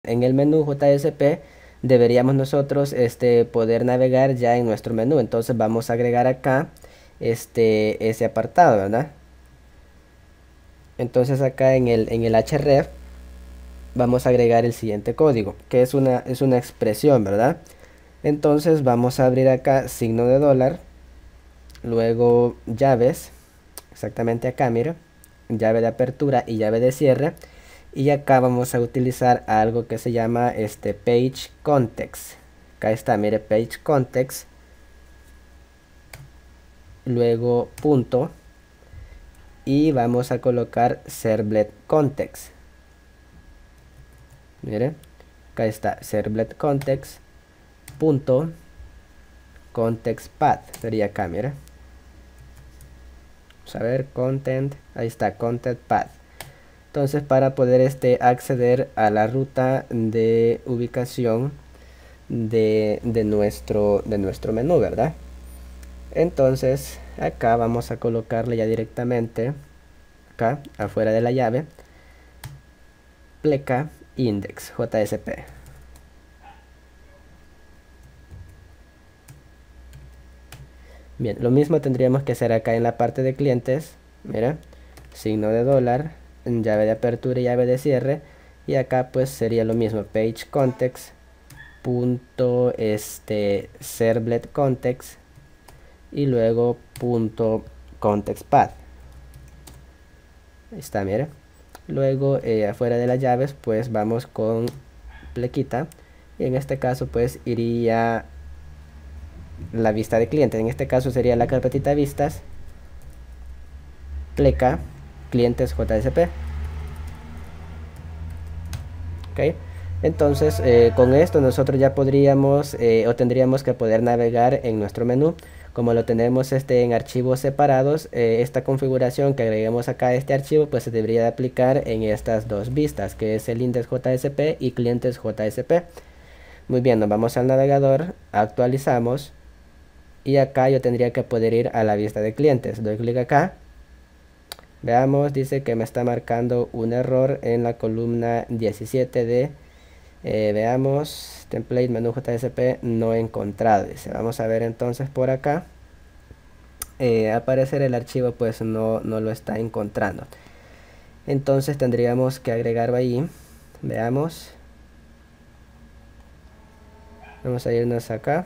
En el menú JSP deberíamos nosotros poder navegar ya en nuestro menú. Entonces vamos a agregar acá ese apartado, ¿verdad? Entonces acá en el href vamos a agregar el siguiente código, que es una expresión, ¿verdad? Entonces vamos a abrir acá signo de dólar, luego llaves, exactamente acá, mira, llave de apertura y llave de cierre. Y acá vamos a utilizar algo que se llama page context. Acá está, mire, page context, luego punto, y vamos a colocar servlet context. Mire, acá está servlet context, punto, context path, sería acá, mire. Vamos a ver, content, ahí está, content path. Entonces, para poder acceder a la ruta de ubicación de nuestro menú, ¿verdad? Entonces acá vamos a colocarle ya directamente acá afuera de la llave pleca index JSP. Bien, lo mismo tendríamos que hacer acá en la parte de clientes. Mira, signo de dólar, llave de apertura y llave de cierre, y acá pues sería lo mismo, page context punto servlet context y luego punto context path. Ahí está, mire. Luego afuera de las llaves pues vamos con plequita, y en este caso pues iría la vista de clientes. En este caso sería la carpetita vistas, pleca clientes JSP. Ok, entonces con esto nosotros ya podríamos o tendríamos que poder navegar en nuestro menú. Como lo tenemos en archivos separados, esta configuración que agreguemos acá a este archivo pues se debería de aplicar en estas dos vistas, que es el index JSP y clientes JSP. Muy bien, nos vamos al navegador, actualizamos, y acá yo tendría que poder ir a la vista de clientes. Doy clic acá, veamos, dice que me está marcando un error en la columna 17 de veamos, template menú JSP no encontrado, dice. Vamos a ver entonces por acá. Al parecer el archivo pues no lo está encontrando. Entonces tendríamos que agregarlo ahí. Veamos. Vamos a irnos acá.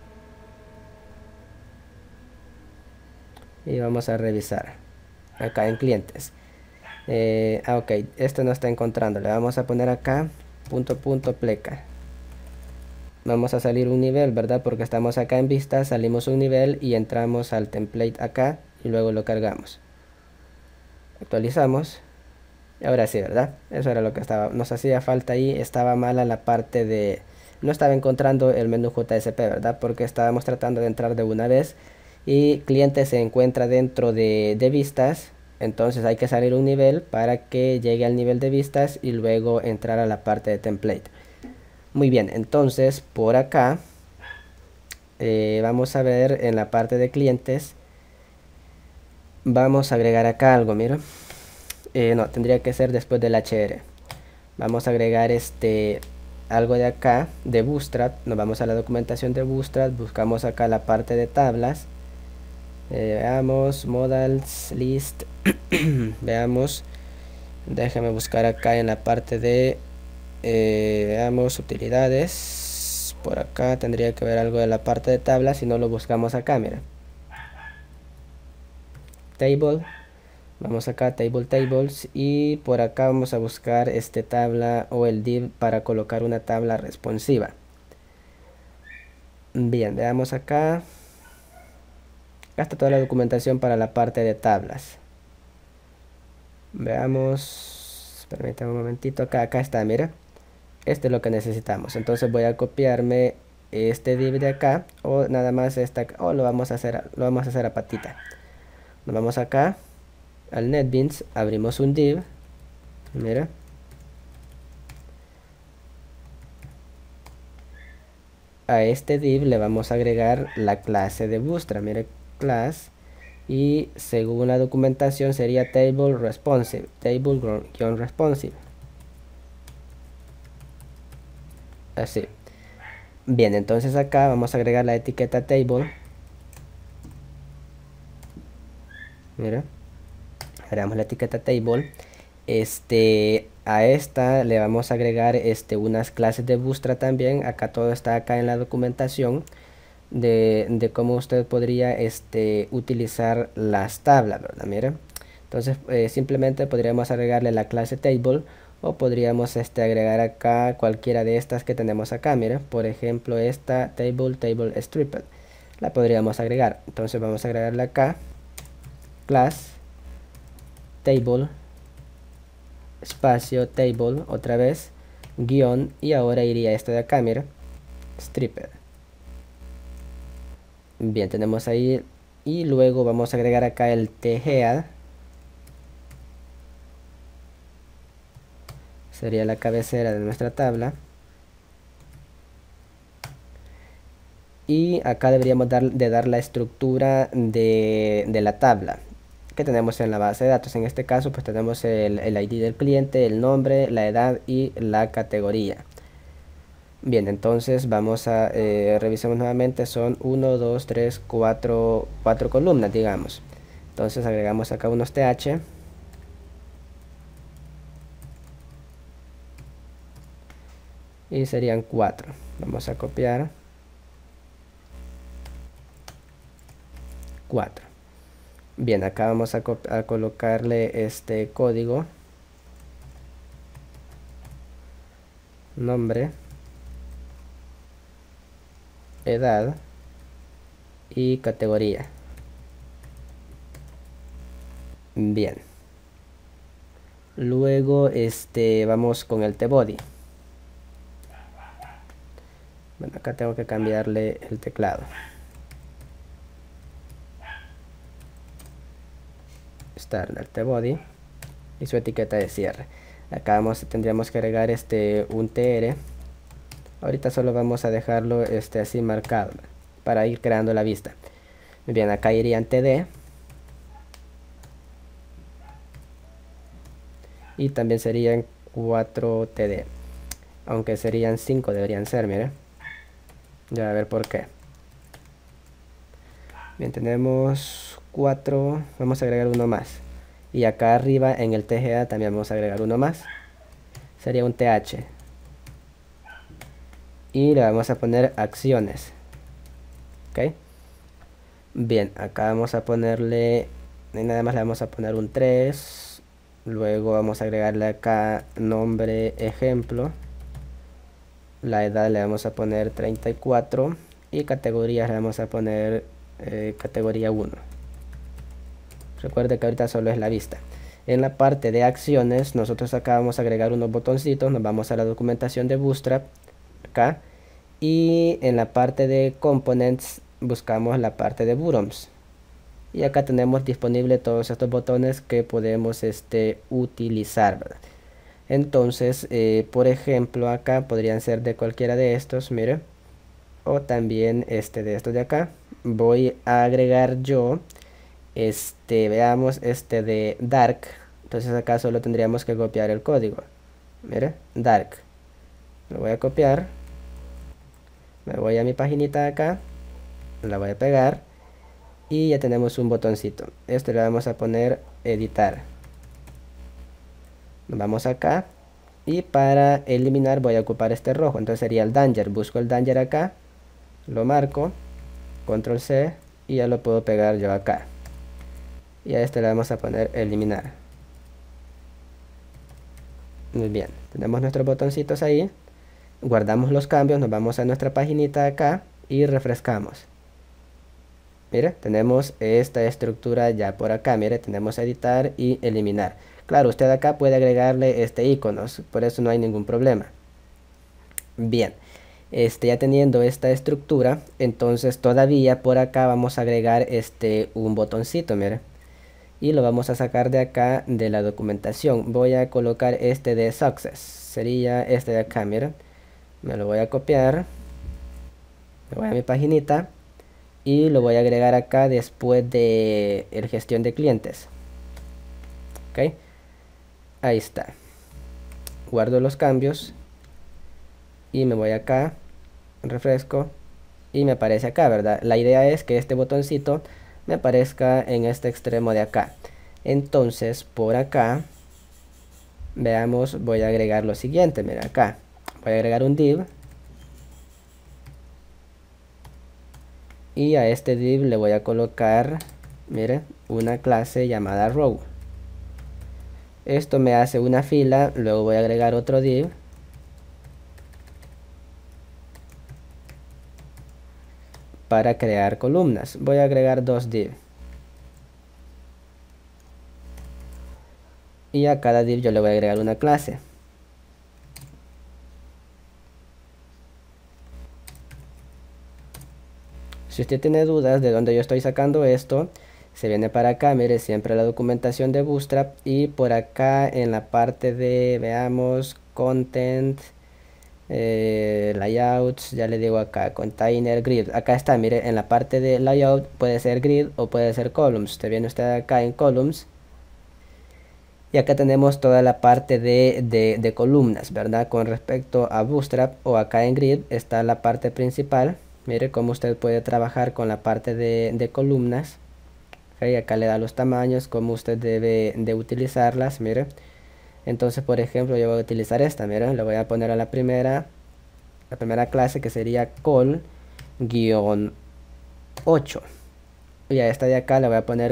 Y vamos a revisar. Acá en clientes. Ok, esto no está encontrando. Le vamos a poner acá punto pleca. Vamos a salir un nivel, ¿verdad? Porque estamos acá en vista, salimos un nivel y entramos al template acá y luego lo cargamos. Actualizamos. Y ahora sí, ¿verdad? Eso era lo que nos hacía falta ahí. Estaba mala la parte de... No estaba encontrando el menú JSP, ¿verdad? Porque estábamos tratando de entrar de una vez y cliente se encuentra dentro de vistas. Entonces hay que salir un nivel para que llegue al nivel de vistas y luego entrar a la parte de template. Muy bien, entonces por acá vamos a ver en la parte de clientes. Vamos a agregar acá algo, mira. No, tendría que ser después del HR. Vamos a agregar algo de acá de Bootstrap. Nos vamos a la documentación de Bootstrap, buscamos acá la parte de tablas. Veamos modals list. Veamos, déjame buscar acá en la parte de veamos utilidades. Por acá tendría que ver algo de la parte de tablas. Si no, lo buscamos acá, mira, table. Vamos acá, table tables, y por acá vamos a buscar tabla o el div para colocar una tabla responsiva. Bien, veamos acá. Acá está toda la documentación para la parte de tablas. Veamos, permítame un momentito, acá está, mira. Este es lo que necesitamos. Entonces voy a copiarme este div de acá, o nada más o lo vamos a hacer a patita. Nos vamos acá al NetBeans, abrimos un div, mira, a este div le vamos a agregar la clase de Bootstrap, mire, class, y según la documentación sería table responsive, table-responsive. así. Bien, entonces acá vamos a agregar la etiqueta table. Mira, agregamos la etiqueta table. A esta le vamos a agregar unas clases de Bootstrap también. Acá todo está acá en la documentación de cómo usted podría utilizar las tablas, ¿verdad? Mira, entonces simplemente podríamos agregarle la clase table, o podríamos agregar acá cualquiera de estas que tenemos acá. Mira, por ejemplo esta table stripped la podríamos agregar. Entonces vamos a agregarle acá class table espacio table otra vez guión, y ahora iría esto de acá, mira, stripped. Bien, tenemos ahí, y luego vamos a agregar acá el tgead, sería la cabecera de nuestra tabla, y acá deberíamos dar la estructura de la tabla que tenemos en la base de datos. En este caso pues tenemos el ID del cliente, el nombre, la edad y la categoría. Bien, entonces vamos a revisamos nuevamente. Son 1, 2, 3, 4 columnas, digamos. Entonces agregamos acá unos th y serían 4. Vamos a copiar 4. Bien, acá vamos a colocarle este código, nombre, edad y categoría. Bien, luego vamos con el tbody. Bueno, acá tengo que cambiarle el teclado. Start el tbody y su etiqueta de cierre. Acá tendríamos que agregar un tr. Ahorita solo vamos a dejarlo así marcado para ir creando la vista. Muy bien, acá irían td y también serían 4 td, aunque serían 5, deberían ser, mire. Ya a ver por qué. Bien, tenemos 4, vamos a agregar uno más, y acá arriba en el tga también vamos a agregar uno más, sería un th, y le vamos a poner acciones. Ok, bien, acá vamos a ponerle, nada más le vamos a poner un 3, luego vamos a agregarle acá nombre ejemplo, la edad le vamos a poner 34 y categorías le vamos a poner categoría 1. Recuerde que ahorita solo es la vista. En la parte de acciones nosotros acá vamos a agregar unos botoncitos. Nos vamos a la documentación de Bootstrap acá, y en la parte de components buscamos la parte de buttons, y acá tenemos disponible todos estos botones que podemos utilizar, ¿verdad? Entonces por ejemplo acá podrían ser de cualquiera de estos, mire, o también de estos de acá. Voy a agregar yo veamos de dark. Entonces acá solo tendríamos que copiar el código, mire, dark, lo voy a copiar, me voy a mi paginita acá, la voy a pegar y ya tenemos un botoncito. Le vamos a poner editar. Nos vamos acá, y para eliminar voy a ocupar este rojo, entonces sería el danger. Busco el danger acá, lo marco, control C, y ya lo puedo pegar yo acá, y a le vamos a poner eliminar. Muy bien, tenemos nuestros botoncitos ahí, guardamos los cambios, nos vamos a nuestra paginita acá y refrescamos. Mire, tenemos esta estructura ya por acá. Mire, tenemos editar y eliminar. Claro, usted acá puede agregarle iconos, por eso no hay ningún problema. Bien, ya teniendo esta estructura, entonces todavía por acá vamos a agregar un botoncito, mire, y lo vamos a sacar de acá de la documentación. Voy a colocar de success, sería este de acá, mire, me lo voy a copiar, me voy a mi paginita y lo voy a agregar acá después de el gestión de clientes. Ok, ahí está, guardo los cambios y me voy acá, refresco y me aparece acá, ¿verdad? La idea es que este botoncito me aparezca en este extremo de acá. Entonces por acá, veamos, voy a agregar lo siguiente. Mira acá, voy a agregar un div y a este div le voy a colocar, mire, una clase llamada row. Esto me hace una fila, luego voy a agregar otro div para crear columnas. Voy a agregar dos div y a cada div yo le voy a agregar una clase. Si usted tiene dudas de dónde yo estoy sacando esto, se viene para acá, mire siempre la documentación de Bootstrap y por acá en la parte de, veamos, content, layouts, ya le digo acá, container, grid, acá está, mire, en la parte de layout puede ser grid o puede ser columns. Usted viene usted acá en columns y acá tenemos toda la parte de columnas, ¿verdad? Con respecto a Bootstrap o acá en grid está la parte principal. Mire cómo usted puede trabajar con la parte de columnas. Okay, acá le da los tamaños, cómo usted debe de utilizarlas, mire. Entonces, por ejemplo, yo voy a utilizar esta, mire. Le voy a poner a la primera clase que sería col-8. Y a esta de acá le voy a poner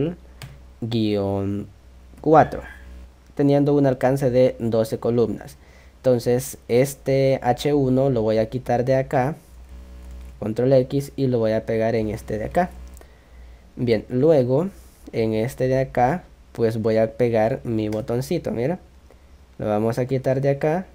col-4, teniendo un alcance de 12 columnas. Entonces, este H1 lo voy a quitar de acá. Control X y lo voy a pegar en este de acá. Bien, luego en este de acá pues voy a pegar mi botoncito, mira. Lo vamos a quitar de acá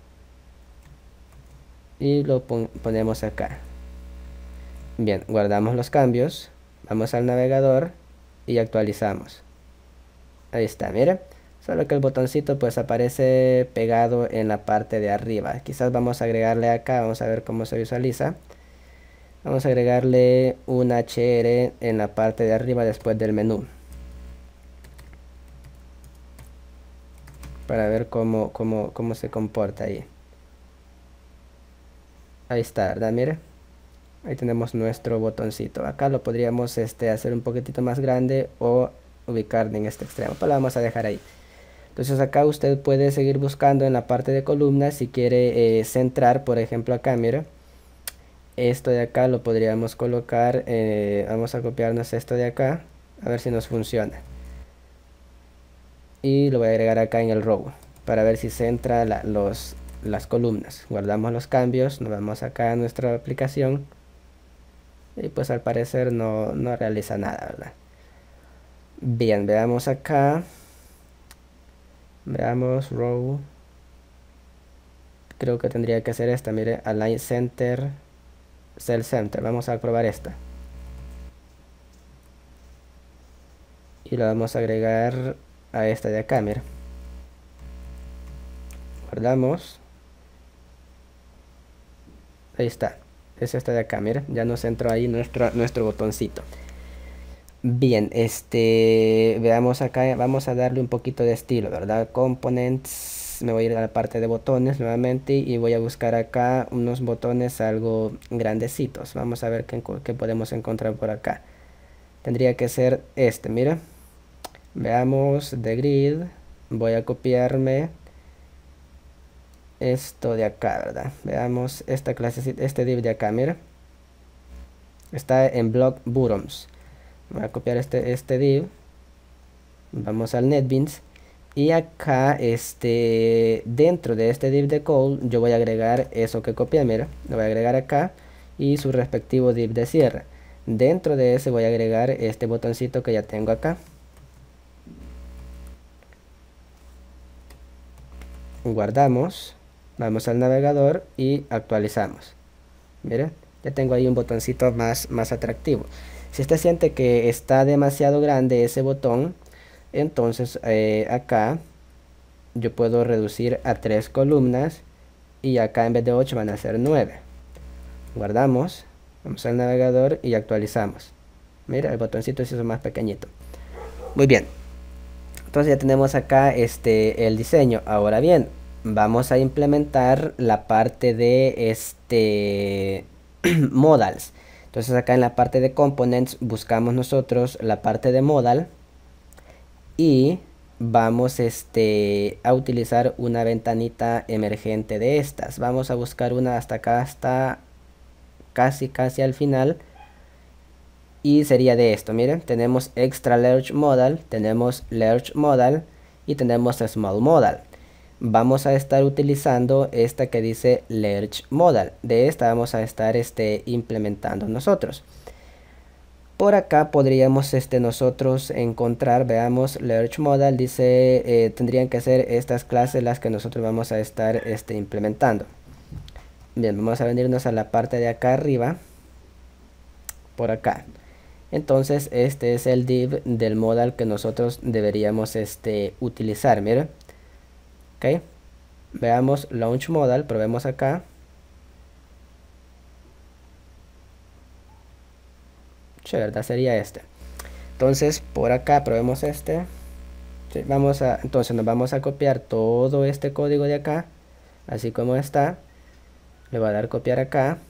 y lo ponemos acá. Bien, guardamos los cambios, vamos al navegador y actualizamos. Ahí está, mira. Solo que el botoncito pues aparece pegado en la parte de arriba. Quizás vamos a agregarle acá, vamos a ver cómo se visualiza. Vamos a agregarle un HR en la parte de arriba después del menú. Para ver cómo se comporta ahí. Ahí está, ¿verdad? Mire. Ahí tenemos nuestro botoncito. Acá lo podríamos hacer un poquitito más grande o ubicar en este extremo. Pero lo vamos a dejar ahí. Entonces acá usted puede seguir buscando en la parte de columnas si quiere centrar, por ejemplo acá, mire. Esto de acá lo podríamos colocar, vamos a copiarnos esto de acá, a ver si nos funciona. Y lo voy a agregar acá en el row, para ver si centra las columnas. Guardamos los cambios, nos vamos acá a nuestra aplicación. Y pues al parecer no realiza nada, ¿verdad? Bien, veamos acá. Veamos row. Creo que tendría que ser esta, mire, align center. Cell Center, vamos a probar esta y lo vamos a agregar a esta de acá, mira. Guardamos. Ahí está, es esta de acá, mira, ya nos entró ahí nuestro botoncito. Bien, veamos acá, vamos a darle un poquito de estilo, ¿verdad? Components. Me voy a ir a la parte de botones nuevamente y voy a buscar acá unos botones algo grandecitos. Vamos a ver qué podemos encontrar por acá. Tendría que ser mira. Veamos de grid. Voy a copiarme esto de acá, ¿verdad? Veamos esta clase, este div de acá, mira. Está en block buttons. Voy a copiar este div. Vamos al NetBeans. Y acá, dentro de este div de call, yo voy a agregar eso que copié, mira. Lo voy a agregar acá y su respectivo div de cierre. Dentro de ese voy a agregar este botoncito que ya tengo acá. Guardamos, vamos al navegador y actualizamos. Miren, ya tengo ahí un botoncito más atractivo. Si usted siente que está demasiado grande ese botón, entonces acá yo puedo reducir a 3 columnas y acá en vez de 8 van a ser 9. Guardamos, vamos al navegador y actualizamos. Mira, el botoncito se hizo más pequeñito. Muy bien, entonces ya tenemos acá el diseño. Ahora bien, vamos a implementar la parte de modals. Entonces acá en la parte de components buscamos nosotros la parte de modal y vamos a utilizar una ventanita emergente de estas. Vamos a buscar una hasta acá, hasta casi al final, y sería de esto. Miren, tenemos extra large modal, tenemos large modal y tenemos small modal. Vamos a estar utilizando esta que dice large modal. De esta vamos a estar implementando nosotros. Por acá podríamos nosotros encontrar, veamos, large modal dice tendrían que ser estas clases las que nosotros vamos a estar implementando. Bien, vamos a venirnos a la parte de acá arriba, por acá. Entonces este es el div del modal que nosotros deberíamos utilizar. Miren, ok, veamos launch modal, probemos acá. ¿Verdad? Sería este. Entonces por acá probemos este. Sí, entonces nos vamos a copiar todo este código de acá, así como está. Le voy a dar copiar acá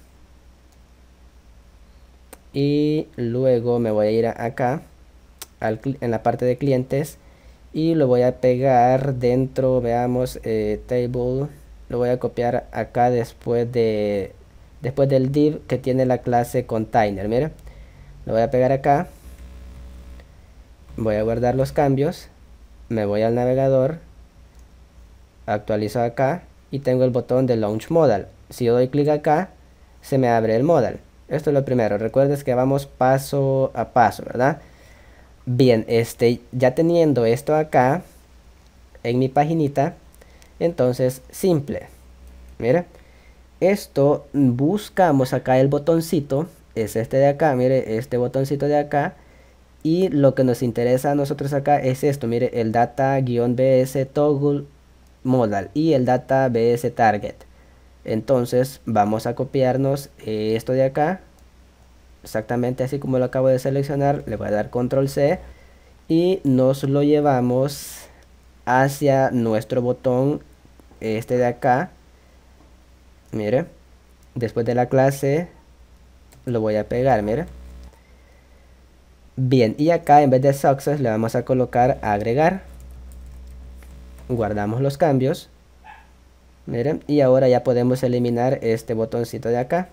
y luego me voy a ir acá en la parte de clientes y lo voy a pegar dentro, veamos, table. Lo voy a copiar acá después del div que tiene la clase container. Miren, lo voy a pegar acá, voy a guardar los cambios, me voy al navegador, actualizo acá y tengo el botón de launch modal. Si yo doy clic acá, se me abre el modal. Esto es lo primero. Recuerdes que vamos paso a paso, ¿verdad? Bien, ya teniendo esto acá en mi paginita, entonces simple. Mire, esto buscamos acá el botoncito, es este de acá, mire, este botoncito de acá. Y lo que nos interesa a nosotros acá es esto, mire, el data-bs toggle modal y el data bs target. Entonces vamos a copiarnos esto de acá, exactamente así como lo acabo de seleccionar. Le voy a dar control C y nos lo llevamos hacia nuestro botón este de acá. Mire, después de la clase lo voy a pegar, mire. Bien, y acá en vez de success le vamos a colocar agregar. Guardamos los cambios. Miren, y ahora ya podemos eliminar este botoncito de acá.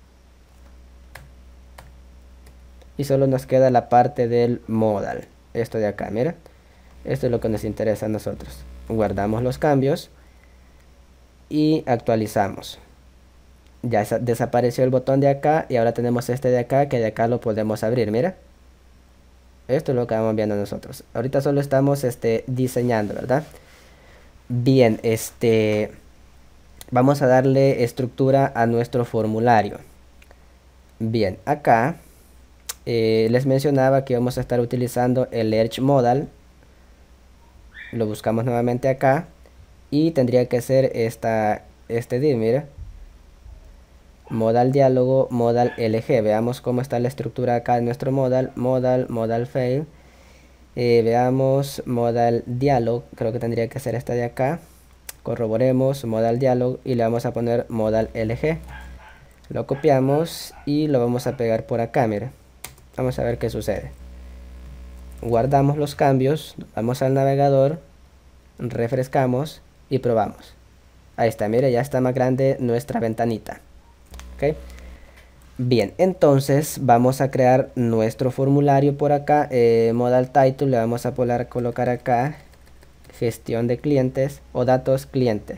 Y solo nos queda la parte del modal. Esto de acá, miren. Esto es lo que nos interesa a nosotros. Guardamos los cambios. Y actualizamos. Ya desapareció el botón de acá. Y ahora tenemos este de acá, que de acá lo podemos abrir, mira. Esto es lo que vamos viendo nosotros. Ahorita solo estamos diseñando, ¿verdad? Bien, vamos a darle estructura a nuestro formulario. Bien, acá les mencionaba que vamos a estar utilizando el large modal. Lo buscamos nuevamente acá y tendría que ser este div, mire, modal diálogo, modal lg. Veamos cómo está la estructura acá en nuestro modal fail. Veamos modal dialog, creo que tendría que ser esta de acá. Corroboremos modal dialog y le vamos a poner modal lg. Lo copiamos y lo vamos a pegar por acá, mire. Vamos a ver qué sucede. Guardamos los cambios, vamos al navegador, refrescamos y probamos. Ahí está, mire, ya está más grande nuestra ventanita. ¿Ok? Bien, entonces vamos a crear nuestro formulario por acá. Modal title le vamos a colocar acá gestión de clientes o datos cliente.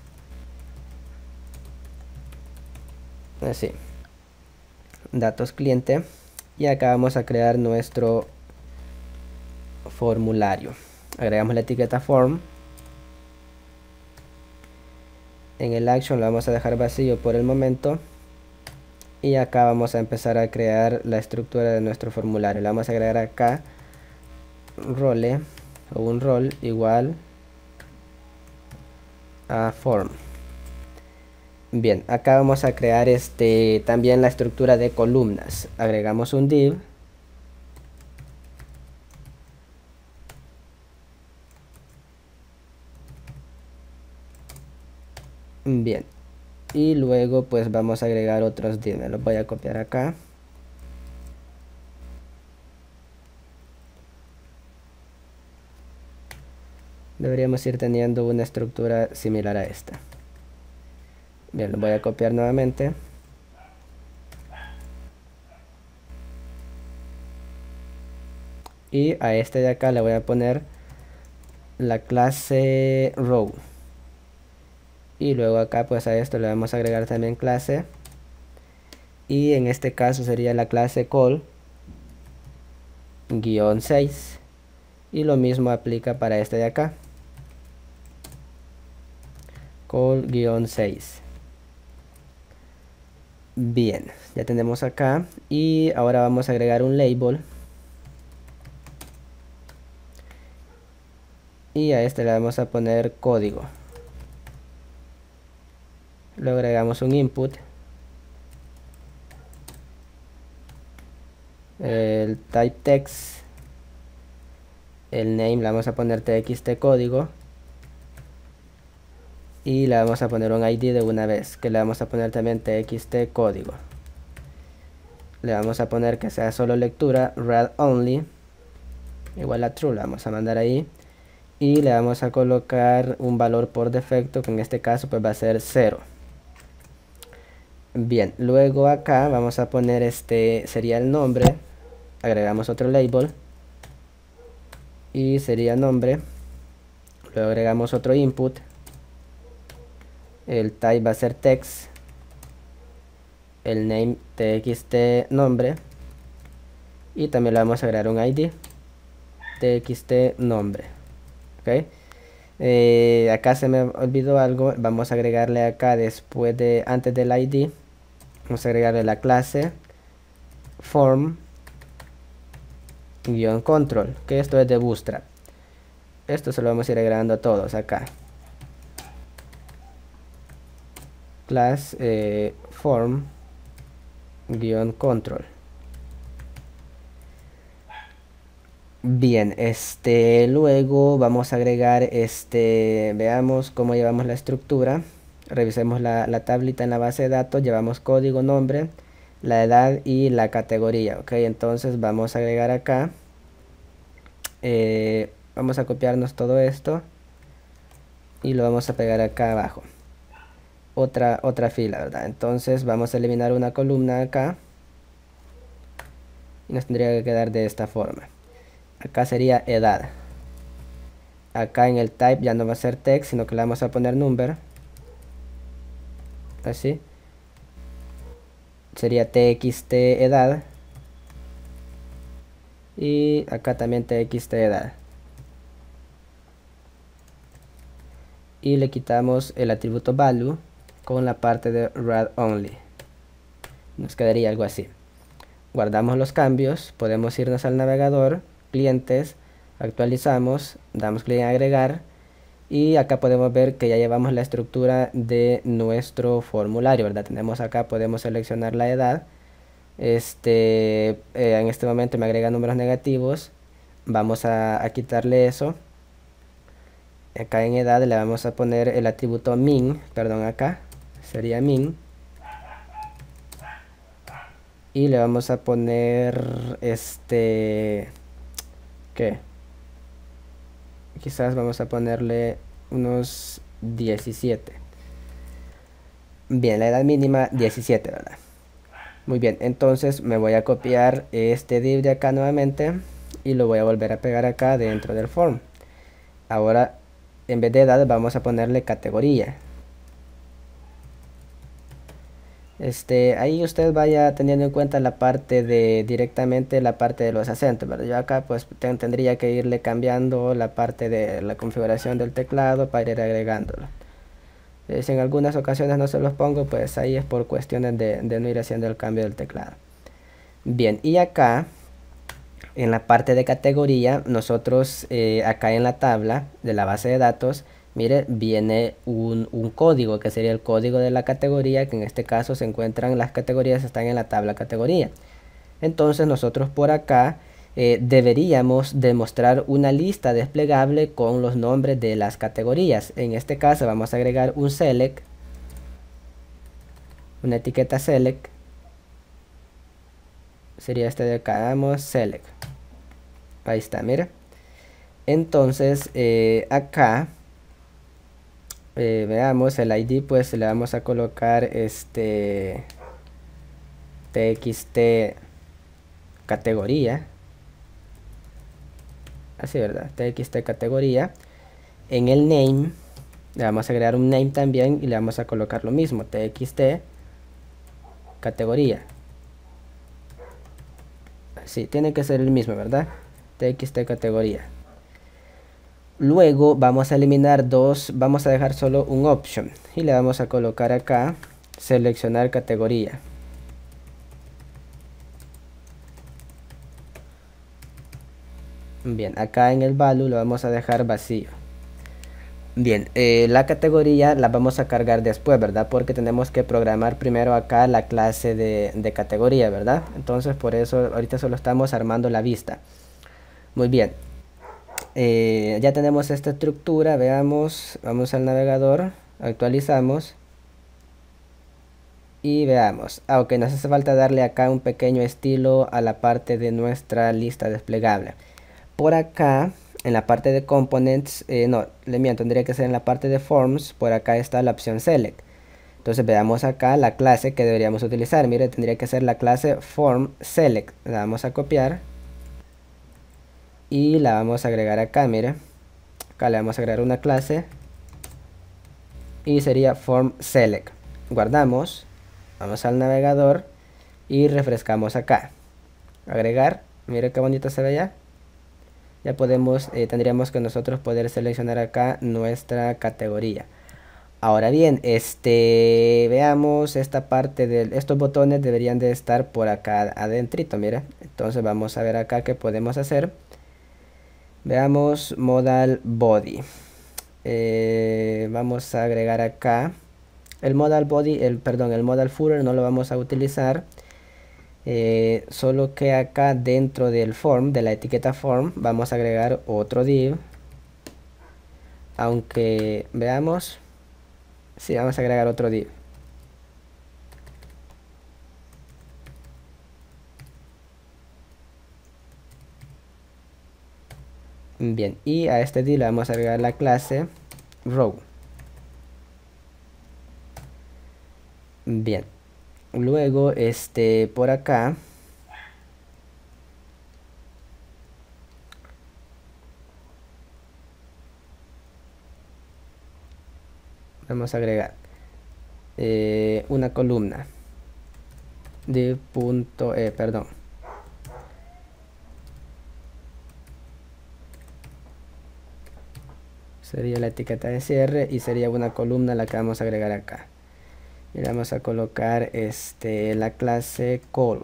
Así, datos cliente, y acá vamos a crear nuestro formulario. Agregamos la etiqueta form. En el action lo vamos a dejar vacío por el momento. Y acá vamos a empezar a crear la estructura de nuestro formulario. Le vamos a agregar acá role o un rol igual a form. Bien, acá vamos a crear también la estructura de columnas. Agregamos un div. Bien, y luego pues vamos a agregar otros div. Me los voy a copiar acá. Deberíamos ir teniendo una estructura similar a esta. Bien, lo voy a copiar nuevamente. Y a este de acá le voy a poner la clase row. Y luego acá pues a esto le vamos a agregar también clase. Y en este caso sería la clase call-6. Y lo mismo aplica para este de acá. Call-6. Bien, ya tenemos acá. Y ahora vamos a agregar un label. Y a este le vamos a poner código. Luego agregamos un input. El type text. El name le vamos a poner txt código. Y le vamos a poner un ID de una vez, que le vamos a poner también txt código. Le vamos a poner que sea solo lectura, read only, igual a true, le vamos a mandar ahí. Y le vamos a colocar un valor por defecto, que en este caso pues va a ser 0. Bien, luego acá vamos a poner este, sería el nombre. Agregamos otro label. Y sería nombre. Luego agregamos otro input. El type va a ser text. El name txt nombre. Y también le vamos a agregar un ID. Txt nombre. Ok. Acá se me olvidó algo. Vamos a agregarle acá después de, antes del ID. Vamos a agregarle la clase form -control. Que esto es de Bootstrap. Esto se lo vamos a ir agregando a todos acá. Class form -control. Bien, luego vamos a agregar veamos cómo llevamos la estructura. Revisemos la tablita en la base de datos. Llevamos código, nombre, la edad y la categoría. Ok, entonces vamos a agregar acá. Vamos a copiarnos todo esto y lo vamos a pegar acá abajo. Otra fila, ¿verdad? Entonces vamos a eliminar una columna acá y nos tendría que quedar de esta forma. Acá sería edad. Acá en el type ya no va a ser text, sino que le vamos a poner number. Así. Sería txt edad. Y acá también txt edad. Y le quitamos el atributo value con la parte de read only. Nos quedaría algo así. Guardamos los cambios. Podemos irnos al navegador. Clientes, actualizamos, damos clic en agregar y acá podemos ver que ya llevamos la estructura de nuestro formulario, ¿verdad? Tenemos acá, podemos seleccionar la edad. En este momento me agrega números negativos. Vamos a quitarle eso. Acá en edad le vamos a poner el atributo min, perdón, acá sería min. Y le vamos a poner ¿qué? Quizás vamos a ponerle unos 17. Bien, la edad mínima 17, ¿verdad? Muy bien, entonces me voy a copiar este div de acá nuevamente y lo voy a volver a pegar acá dentro del form. Ahora en vez de edad vamos a ponerle categoría. Ahí usted vaya teniendo en cuenta la parte de directamente la parte de los acentos, ¿verdad? Yo acá pues tendría que irle cambiando la parte de la configuración del teclado para ir agregándolo. Si en algunas ocasiones no se los pongo, pues ahí es por cuestiones de no ir haciendo el cambio del teclado. Bien, y acá en la parte de categoría, nosotros acá en la tabla de la base de datos, mire, viene un código que sería el código de la categoría, que en este caso se encuentran las categorías, están en la tabla categoría. Entonces nosotros por acá deberíamos demostrar una lista desplegable con los nombres de las categorías. En este caso vamos a agregar un select una etiqueta select, sería este de acá, damos select, ahí está, mira. Entonces acá veamos el ID, pues le vamos a colocar este txt categoría, así, verdad, txt categoría. En el name le vamos a agregar un name también y le vamos a colocar lo mismo, txt categoría. Sí, tiene que ser el mismo, verdad, txt categoría. Luego vamos a eliminar dos, vamos a dejar solo un option y le vamos a colocar acá seleccionar categoría. Bien, acá en el value lo vamos a dejar vacío. Bien, la categoría la vamos a cargar después, ¿verdad? Porque tenemos que programar primero acá la clase de categoría, ¿verdad? Entonces por eso ahorita solo estamos armando la vista. Muy bien. Ya tenemos esta estructura, veamos, vamos al navegador, actualizamos y veamos. Ok, nos hace falta darle acá un pequeño estilo a la parte de nuestra lista desplegable. Por acá, en la parte de components, no, le miento, tendría que ser en la parte de forms, por acá está la opción select. Entonces veamos acá la clase que deberíamos utilizar. Mire, tendría que ser la clase form select. La vamos a copiar y la vamos a agregar acá, mire. Acá le vamos a agregar una clase y sería form select. Guardamos, vamos al navegador y refrescamos acá. Agregar, mire qué bonito se ve ya. Ya podemos, tendríamos que nosotros poder seleccionar acá nuestra categoría. Ahora bien, veamos esta parte de estos botones deberían de estar por acá adentrito, mira. Entonces vamos a ver acá qué podemos hacer. Veamos modal body. Vamos a agregar acá el modal body, el modal footer no lo vamos a utilizar. Solo que acá dentro del form, de la etiqueta form, vamos a agregar otro div. Aunque veamos, sí, vamos a agregar otro div. Bien, y a este div le vamos a agregar la clase row. Bien, luego por acá vamos a agregar una columna de punto perdón, sería la etiqueta de cierre y sería una columna la que vamos a agregar acá y le vamos a colocar la clase call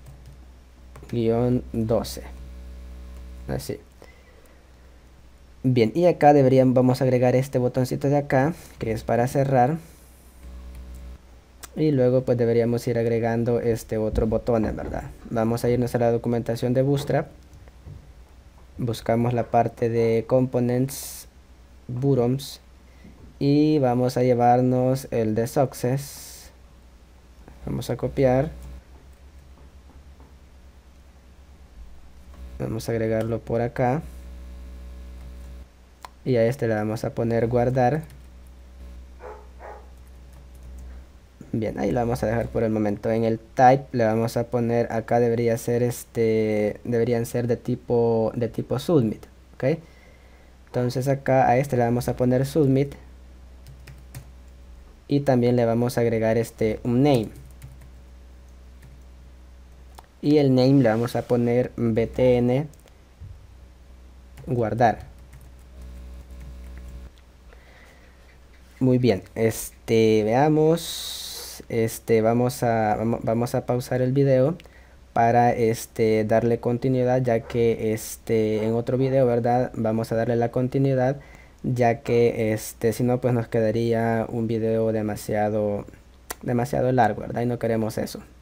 -12, así. Bien, y acá vamos a agregar este botoncito de acá que es para cerrar y luego pues deberíamos ir agregando otro botón, en verdad. Vamos a irnos a la documentación de Bootstrap, buscamos la parte de components, buttons y vamos a llevarnos el de success, vamos a copiar, vamos a agregarlo por acá y a le vamos a poner guardar. Bien, ahí lo vamos a dejar por el momento. En el type le vamos a poner acá debería ser deberían ser de tipo submit, ¿ok? Entonces acá a le vamos a poner submit y también le vamos a agregar un name y el name le vamos a poner btn guardar. Muy bien, veamos, vamos a pausar el video para darle continuidad, ya que en otro video, verdad, vamos a darle la continuidad, ya que si no pues nos quedaría un video demasiado largo, verdad, y no queremos eso.